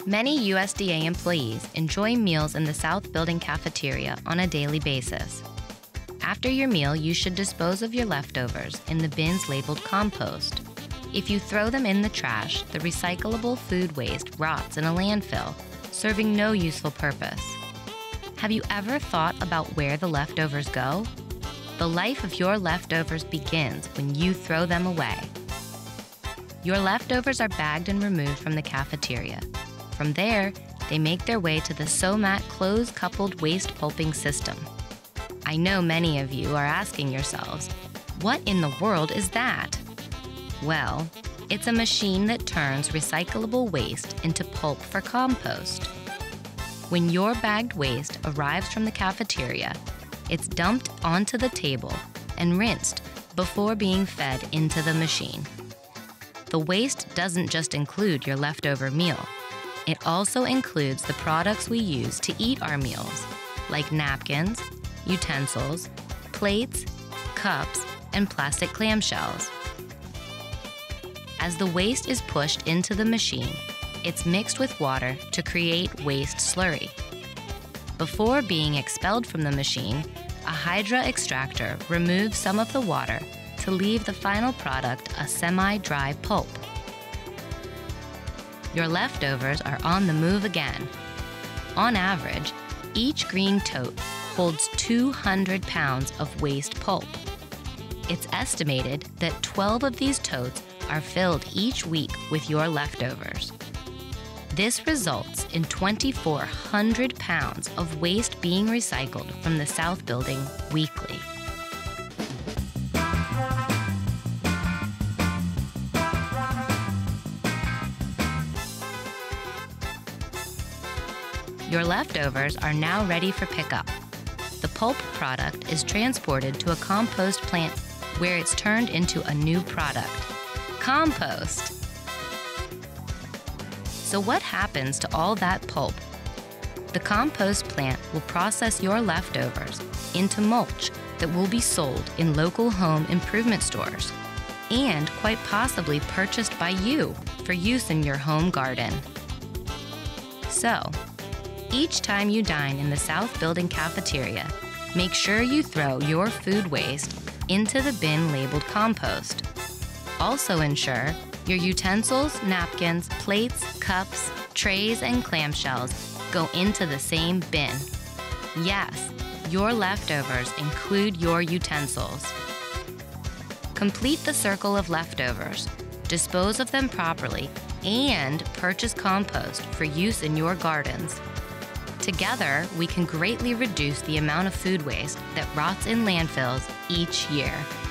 Many USDA employees enjoy meals in the South Building cafeteria on a daily basis. After your meal, you should dispose of your leftovers in the bins labeled compost. If you throw them in the trash, the recyclable food waste rots in a landfill, serving no useful purpose. Have you ever thought about where the leftovers go? The life of your leftovers begins when you throw them away. Your leftovers are bagged and removed from the cafeteria. From there, they make their way to the SOMAT closed-coupled waste pulping system. I know many of you are asking yourselves, what in the world is that? Well, it's a machine that turns recyclable waste into pulp for compost. When your bagged waste arrives from the cafeteria, it's dumped onto the table and rinsed before being fed into the machine. The waste doesn't just include your leftover meal. It also includes the products we use to eat our meals, like napkins, utensils, plates, cups, and plastic clamshells. As the waste is pushed into the machine, it's mixed with water to create waste slurry. Before being expelled from the machine, a Hydra extractor removes some of the water to leave the final product a semi-dry pulp. Your leftovers are on the move again. On average, each green tote holds 200 pounds of waste pulp. It's estimated that 12 of these totes are filled each week with your leftovers. This results in 2,400 pounds of waste being recycled from the South Building weekly. Your leftovers are now ready for pickup. The pulp product is transported to a compost plant where it's turned into a new product, compost. So what happens to all that pulp? The compost plant will process your leftovers into mulch that will be sold in local home improvement stores and quite possibly purchased by you for use in your home garden. So, each time you dine in the South Building cafeteria, make sure you throw your food waste into the bin labeled compost. Also ensure your utensils, napkins, plates, cups, trays, and clamshells go into the same bin. Yes, your leftovers include your utensils. Complete the circle of leftovers, dispose of them properly, and purchase compost for use in your gardens. Together, we can greatly reduce the amount of food waste that rots in landfills each year.